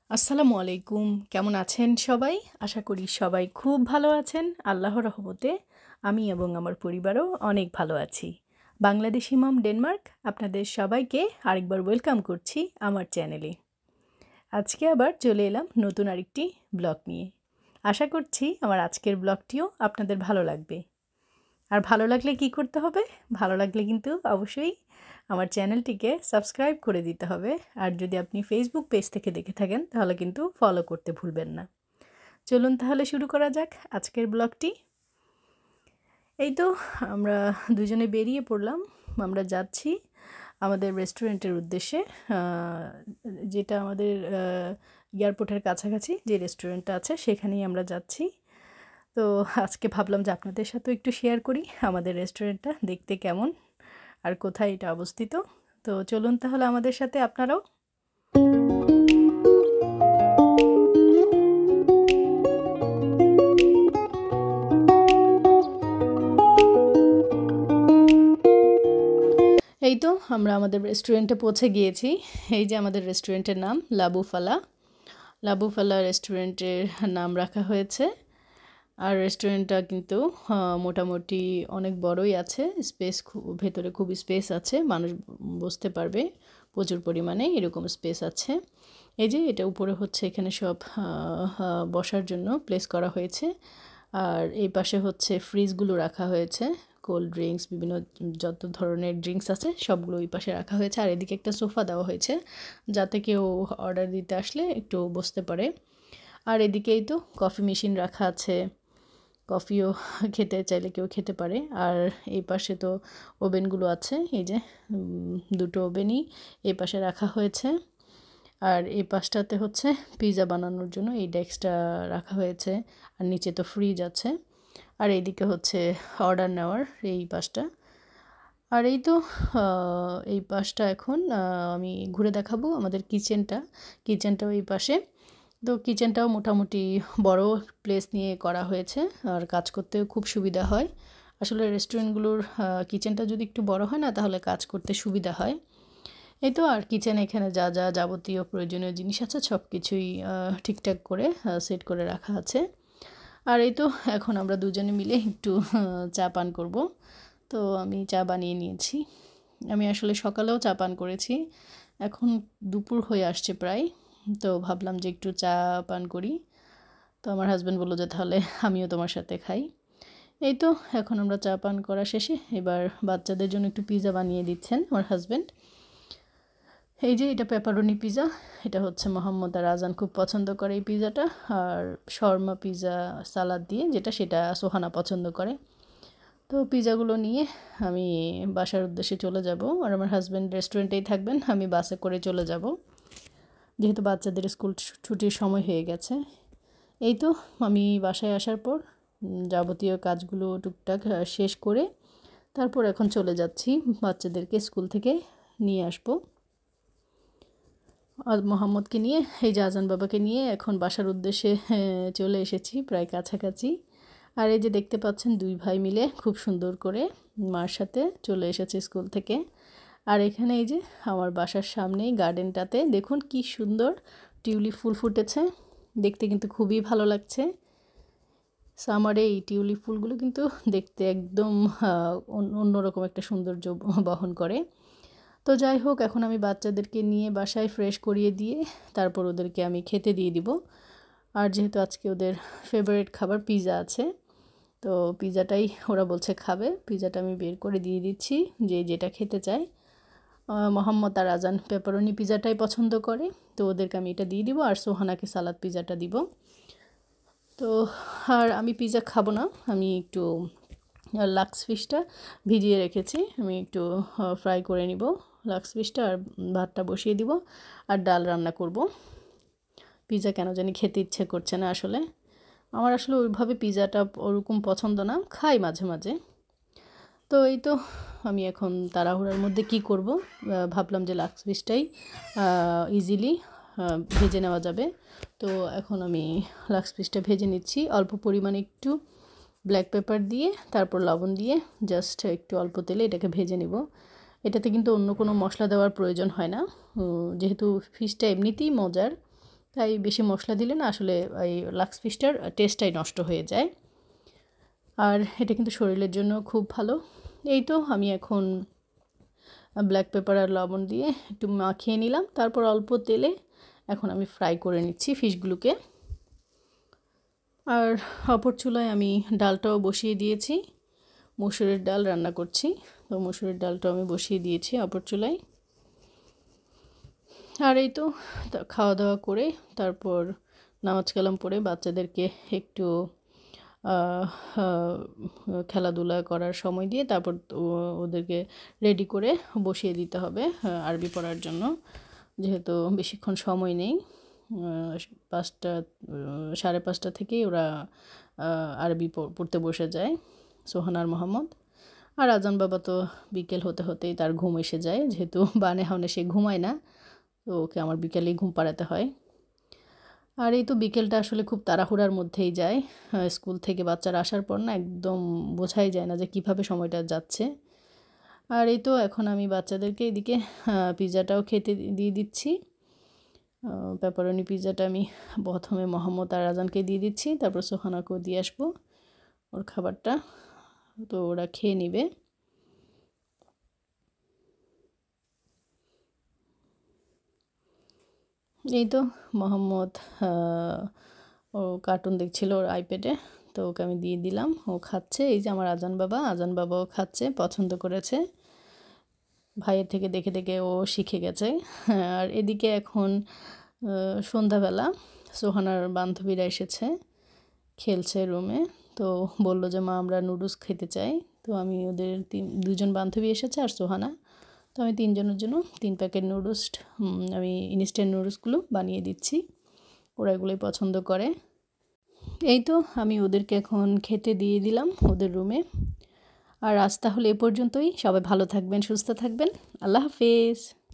আসসালামু আলাইকুম। কেমন আছেন সবাই? আশা করি সবাই খুব ভালো আছেন। আল্লাহর রহমতে আমি এবং আমার পরিবারও অনেক ভালো আছি। বাংলাদেশি মম ডেনমার্ক আপনাদের সবাইকে আরেকবার ওয়েলকাম করছি আমার চ্যানেলে। আজকে আবার চলে এলাম নতুন আরেকটি ব্লগ নিয়ে। আশা করছি আমার আজকের ব্লগটিও আপনাদের ভালো লাগবে। আর ভালো লাগলে কি করতে হবে? ভালো লাগলে কিন্তু অবশ্যই আমার চ্যানেলটিকে সাবস্ক্রাইব করে দিতে হবে। আর যদি আপনি ফেসবুক পেজ থেকে দেখে থাকেন তাহলে কিন্তু ফলো করতে ভুলবেন না। চলুন তাহলে শুরু করা যাক আজকের ব্লগটি। এই তো আমরা দুজনে বেরিয়ে পড়লাম। আমরা যাচ্ছি আমাদের রেস্টুরেন্টের উদ্দেশ্যে, যেটা আমাদের এয়ারপোর্টের কাছাকাছি যে রেস্টুরেন্টটা আছে সেখানেই আমরা যাচ্ছি। তো আজকে ভাবলাম যে আপনাদের সাথেও একটু শেয়ার করি আমাদের রেস্টুরেন্টটা দেখতে কেমন আর কোথায় এটা অবস্থিত। তো চলুন তাহলে আমাদের সাথে আপনারাও। এই তো আমরা আমাদের রেস্টুরেন্টে পৌঁছে গিয়েছি। এই যে আমাদের রেস্টুরেন্টের নাম লাবুফালা। লাবুফালা রেস্টুরেন্টের নাম রাখা হয়েছে। আর রেস্টুরেন্টটা কিন্তু মোটামুটি অনেক বড়ই আছে, স্পেস ভেতরে খুব স্পেস আছে, মানুষ বসতে পারবে প্রচুর পরিমাণে, এরকম স্পেস আছে। এই যে এটা উপরে হচ্ছে এখানে সব বসার জন্য প্লেস করা হয়েছে। আর এই পাশে হচ্ছে ফ্রিজগুলো রাখা হয়েছে, কোল্ড ড্রিঙ্কস বিভিন্ন যত ধরনের ড্রিঙ্কস আছে সবগুলো ওই পাশে রাখা হয়েছে। আর এদিকে একটা সোফা দেওয়া হয়েছে যাতে কেউ অর্ডার দিতে আসলে একটু বসতে পারে। আর এদিকেই তো কফি মেশিন রাখা আছে, কফিও খেতে চাইলে কেউ খেতে পারে। আর এই পাশে তো ওভেনগুলো আছে, এই যে দুটো ওভেনই এই পাশে রাখা হয়েছে। আর এই পাশটাতে হচ্ছে পিৎজা বানানোর জন্য এই ডেস্কটা রাখা হয়েছে। আর নিচে তো ফ্রিজ আছে। আর এইদিকে হচ্ছে অর্ডার নেওয়ার এই পাশটা। আর এই তো এই পাশটা এখন আমি ঘুরে দেখাবো আমাদের কিচেনটাও এই পাশে। তো কিচেনটাও মোটামুটি বড় প্লেস নিয়ে করা হয়েছে আর কাজ করতেও খুব সুবিধা হয়। আসলে রেস্টুরেন্টগুলোর কিচেনটা যদি একটু বড় হয় না তাহলে কাজ করতে সুবিধা হয়। এই তো আর কিচেন এখানে যা যা যাবতীয় প্রয়োজনীয় জিনিস আছে সব কিছুই ঠিকঠাক করে সেট করে রাখা আছে। আর এই তো এখন আমরা দুজনে মিলে একটু চা পান করব। তো আমি চা বানিয়ে নিয়েছি। আমি আসলে সকালেও চা পান করেছি, এখন দুপুর হয়ে আসছে প্রায়, তো ভাবলাম যে একটু চা পান করি। তো আমার হাজব্যান্ড বললো যে তাহলে আমিও তোমার সাথে খাই। এই তো এখন আমরা চা পান করা শেষে এবার বাচ্চাদের জন্য একটু পিৎজা বানিয়ে দিচ্ছেন আমার হাজব্যান্ড। এই যে এটা পেপারনি পিৎজা, এটা হচ্ছে মোহাম্মদ আর আজান খুব পছন্দ করে এই পিৎজাটা। আর শর্মা পিৎজা সালাদ দিয়ে যেটা, সেটা সোহানা পছন্দ করে। তো পিৎজাগুলো নিয়ে আমি বাসার উদ্দেশ্যে চলে যাব। আর আমার হাজব্যান্ড রেস্টুরেন্টেই থাকবেন, আমি বাসে করে চলে যাব যেহেতু বাচ্চাদের স্কুল ছুটির সময় হয়ে গেছে। এই তো আমি বাসায় আসার পর যাবতীয় কাজগুলো টুকটাক শেষ করে তারপর এখন চলে যাচ্ছি বাচ্চাদেরকে স্কুল থেকে নিয়ে আসবো। আর মোহাম্মদকে নিয়ে, এই যে আজান বাবাকে নিয়ে এখন বাসার উদ্দেশ্যে চলে এসেছি প্রায় কাছাকাছি। আর এই যে দেখতে পাচ্ছেন দুই ভাই মিলে খুব সুন্দর করে মার সাথে চলে এসেছে স্কুল থেকে। আর এখানে এই যে আমার বাসার সামনেই গার্ডেনটাতে দেখুন কি সুন্দর টিউলিপ ফুল ফুটেছে, দেখতে কিন্তু খুবই ভালো লাগছে। সামারে এই টিউলিপ ফুলগুলো কিন্তু দেখতে একদম অন্যরকম একটা সৌন্দর্য বহন করে। তো যাই হোক, এখন আমি বাচ্চাদেরকে নিয়ে বাসায় ফ্রেশ করিয়ে দিয়ে তারপর ওদেরকে আমি খেতে দিয়ে দিব। আর যেহেতু আজকে ওদের ফেভারিট খাবার পিৎজা আছে, তো পিৎজাটাই ওরা বলছে খাবে, পিৎজাটা আমি বের করে দিয়ে দিচ্ছি যে যেটা খেতে চায়। মোহাম্মদ আর আজান পেপারনি পিৎজাটাই পছন্দ করে, তো ওদেরকে আমি এটা দিয়ে দিব। আর সোহানাকে সালাদ পিৎজাটা দিব। তো আর আমি পিৎজা খাবো না, আমি একটু লাক্স ফিশটা ভিজিয়ে রেখেছি, আমি একটু ফ্রাই করে নিব লাক্স ফিশটা। আর ভাতটা বসিয়ে দিব আর ডাল রান্না করব। পিৎজা কেন জানি খেতে ইচ্ছে করছে না আসলে, আমার আসলে ওইভাবে পিৎজাটা ওরকম পছন্দ না, খাই মাঝে মাঝে। তো এই তো আমি এখন তাড়াহুড়ার মধ্যে কি করব, ভাবলাম যে লাক্স ফিশটাই ইজিলি ভেজে নেওয়া যাবে। তো এখন আমি লাক্স ফিশটা ভেজে নিচ্ছি অল্প পরিমাণে, একটু ব্ল্যাক পেপার দিয়ে তারপর লবণ দিয়ে জাস্ট একটু অল্প তেলে এটাকে ভেজে নেব। এটাতে কিন্তু অন্য কোনো মশলা দেওয়ার প্রয়োজন হয় না, যেহেতু ফিশটা এমনিতেই মজার, তাই বেশি মশলা দিলে না আসলে এই লাক্স ফিশটার টেস্টটাই নষ্ট হয়ে যায়। আর এটা কিন্তু শরীরের জন্য খুব ভালো। এই তো আমি এখন ব্ল্যাক পেপার আর লবণ দিয়ে একটু মাখিয়ে নিলাম, তারপর অল্প তেলে এখন আমি ফ্রাই করে নিচ্ছি ফিশগুলোকে। আর অপর চুলায় আমি ডালটাও বসিয়ে দিয়েছি, মসুরের ডাল রান্না করছি, তো মসুরের ডালটাও আমি বসিয়ে দিয়েছি অপর চুলায়। আর এই তো খাওয়া দাওয়া করে তারপর নামাজ কালাম পড়ে বাচ্চাদেরকে একটু খেলাধুলা করার সময় দিয়ে তারপর ওদেরকে রেডি করে বসিয়ে দিতে হবে আরবি পড়ার জন্য, যেহেতু বেশিক্ষণ সময় নেই। 5টা 5:30 থেকেই ওরা আরবি পড়তে বসে যায়, সোহান আর মোহাম্মদ। আর আজান বাবা তো বিকেল হতে হতেই তার ঘুম এসে যায়, যেহেতু বানে হাওনে সে ঘুমায় না, তো ওকে আমার বিকেলেই ঘুম পাড়াতে হয়। আর এই তো বিকেলটা আসলে খুব তাড়াহুড়ার মধ্যেই যায়, স্কুল থেকে বাচ্চারা আসার পর না একদম বোঝাই যায় না যে কিভাবে সময়টা যাচ্ছে। আর এই তো এখন আমি বাচ্চাদেরকে এদিকে পিৎজাটাও খেতে দিয়ে দিচ্ছি। পেপারনি পিৎজাটা আমি প্রথমে মোহাম্মদ আর আজানকে দিয়ে দিচ্ছি, তারপর সোহানাকেও দিয়ে আসবো ওর খাবারটা, তো ওরা খেয়ে নেবে। এই তো মোহাম্মদ ও কার্টুন দেখছিল ওর আইপ্যাডে, তো ওকে আমি দিয়ে দিলাম, ও খাচ্ছে। এই যে আমার আজান বাবাও খাচ্ছে, পছন্দ করেছে, ভাইয়ের থেকে দেখে দেখে ও শিখে গেছে। আর এদিকে এখন সন্ধ্যাবেলা সোহানার বান্ধবীরা এসেছে, খেলছে রুমে, তো বললো যে মা আমরা নুডলস খেতে চাই। তো আমি ওদের 2জন বান্ধবী এসেছে আর সোহানা, তো আমি 3জনের জন্য 3 প্যাকেট নুডলস আমি ইনস্ট্যান্ট নুডলসগুলো বানিয়ে দিচ্ছি, ওরা এগুলোই পছন্দ করে। এই তো আমি ওদেরকে এখন খেতে দিয়ে দিলাম ওদের রুমে। আর আজ তাহলে এ পর্যন্তই, সবাই ভালো থাকবেন, সুস্থ থাকবেন, আল্লাহ হাফেজ।